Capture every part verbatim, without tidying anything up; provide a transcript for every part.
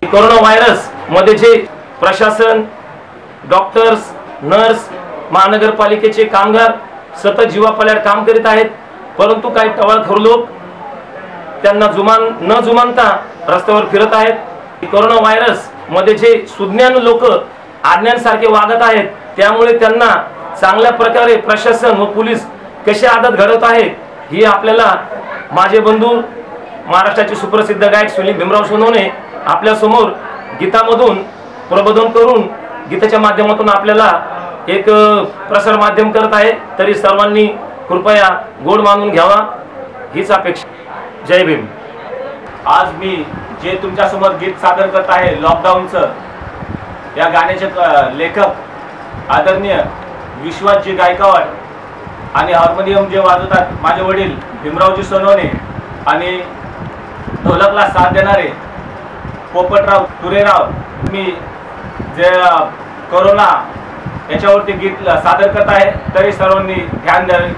Corona virus मध्ये जे प्रशासन, डॉक्टर्स, नर्स, महानगरपालिकेचे कामगार सतत जीवापाल्यावर काम करीत आहेत, परंतु काही टवाळखोर लोक त्यांना जुमान न जुमानता रस्त्यावर फिरत आहेत। कोरोना व्हायरस मध्ये जे सुज्ञान लोक आज्ञांसारखे वागत आहेत, त्यामुळे त्यांना चांगल्या प्रकारे प्रशासन व पोलीस कसे आदत घडवत आहेत ही आपल्याला माझे बंधू महाराष्ट्राचे सुप्रसिद्ध गायक सुनील भीमराव सोनवणे आपल्या समोर गीतामधून प्रबोधन करून गीताच्या माध्यमातून आपल्याला एक प्रसार माध्यम करत आहे। तरी सर्वांनी कृपया गोड मानून घ्यावा हीच अपेक्षा। जय भीम। आज मी जे तुमच्या समोर गीत सादर करत आहे लॉकडाऊनचं, या गाण्याचे लेखक आदरणीय विश्वासजी गायकवाड आणि हार्मोनियम जे वाजवतात माझे वडील भीमरावजी सोनवणे आणि ढोलकला साथ देणारे पोपटराव तुरेराव। मी जे कोरोना याच्यावरती गीत सादर करत आहे, तरी सर्वांनी ध्यान द्यावे।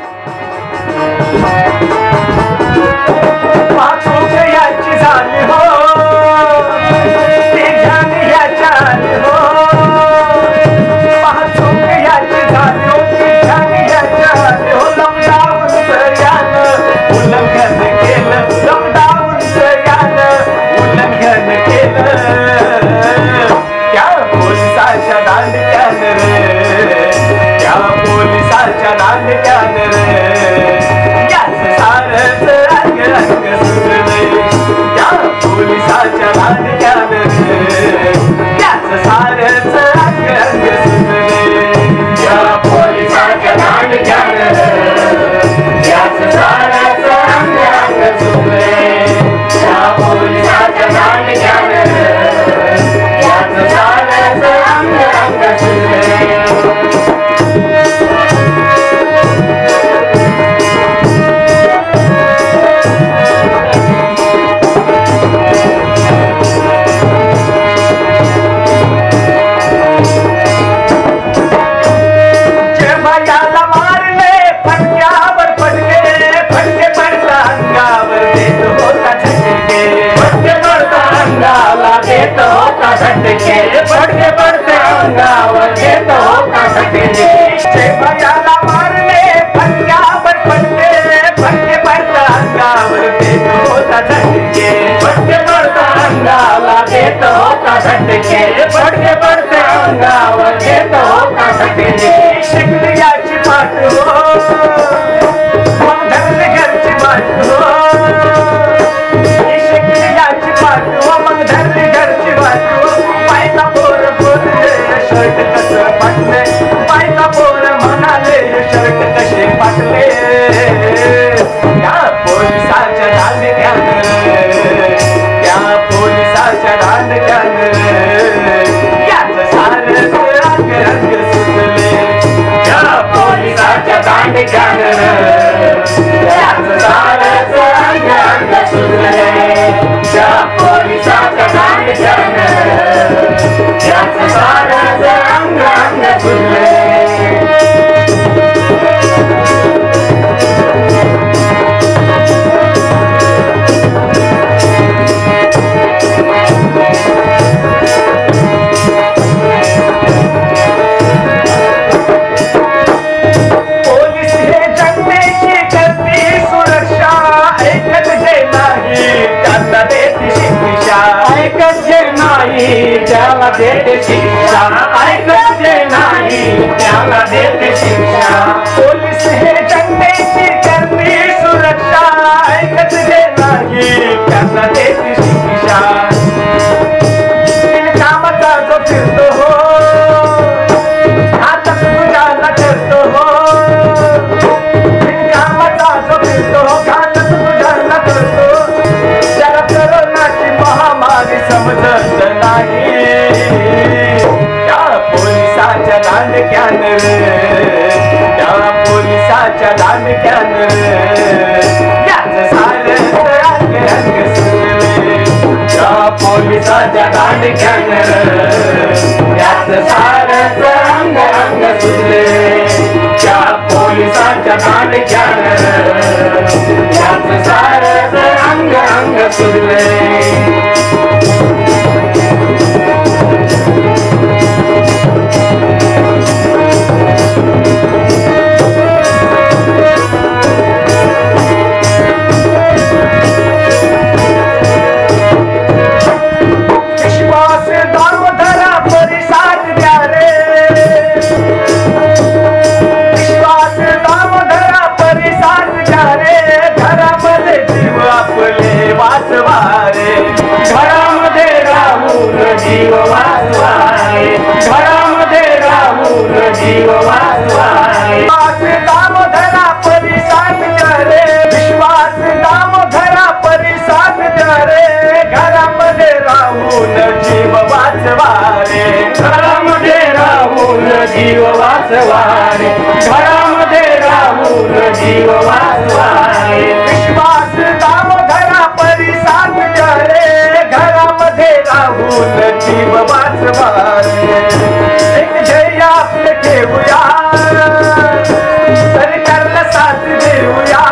पड़ते पड़ते अंगावर देतो का सटके बजाला मारले पंजाबर पड़ते पड़ते पड़ता अंगावर देतो का सटके पड़ते पड़ता अंगाला देतो का सटके पड़ते पड़ते अंगावर देतो का सटके शिकलियाची पाठ हो मग घरची पाठ हो शिकलियाची पाठ हो मग घरची घरची पाठ हो पायचा पोर बोलले शर्ट कसे फाटले पायचा पोर म्हणाले शर्ट कसे फाटले त्या पोलिसाच्या दांडक्यानं त्या पोलिसाच्या दांडक्यानं याचं सारं रंग रंग सुटले त्या पोलिसाच्या दांडक्यानं याचं सारं रंग रंग सुटले त्या पोलिसाच्या दांडक्यानं याचं सारं रंग रंग सुटले त्याला देते शिक्षा ऐकत नाही त्याला देते शिक्षा पोलीस हे जनतेची करते सुरक्षा ऐकत नाही त्याला देते शिक्षा कामाचा जो फिरतो हो हातात तुझ्याला ठरतो हो कामाचा जो फिरतो हो घातच तुझ्याला करतो त्याला कोरोनाची महामारी समजत नाही त्या पोलिसाच्या दांडक्यानं त्या पोलिसाच्या दांडक्यानं याचं सारं रंग रंग सुटले त्या पोलिसाच्या दांडक्यानं याचं सारं रंग रंग सुटले त्या पोलिसाच्या दांडक्यानं याचं सारं रंग रंग सुटले जीव वाचवा रे. विश्वास दामोदरा परी साथ द्या रे. विश्वास दामोदरा परी साथ द्या रे. घरामध्ये राहून जीव वाचवा रे. घरामध्ये राहून जीव वाचवा रे. घरामध्ये राहून जीव वाचवा रे. विश्वास दामोदरा परी साथ द्या रे. घरामध्ये राहून जीव वाचवा रे. एक ध्येय आपले ठेवूया, सरकारला साथ देऊया.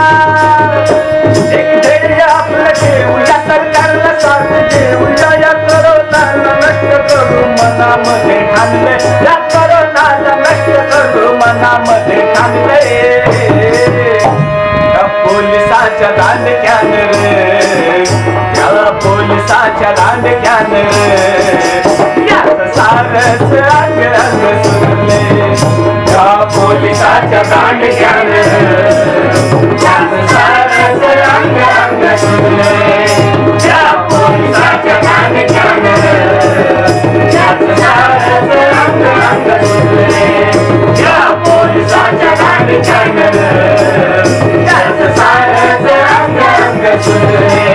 एक ध्येय आपलं ठेवूया, सरकारला साथ देऊया. या करोनाला नष्ट करू मनामध्ये ठाणले. या करोनाला नष्ट करू मनामध्ये ठाणले. त्या पोलिसाच्या दांडक्यान रे, त्या पोलिसाच्या दांडक्यान रे, याचं सारच अंग अंग सुरले. त्या पोलिसाच्या दांडक्यान याचं सारच अंग अंग सुरले. त्या पोलिसाच्या दांडक्यान याचं सारच अंग अंग सुरले. त्या पोलिसाच्या दांडक्यान याचं सारच अंग अंग सुरले.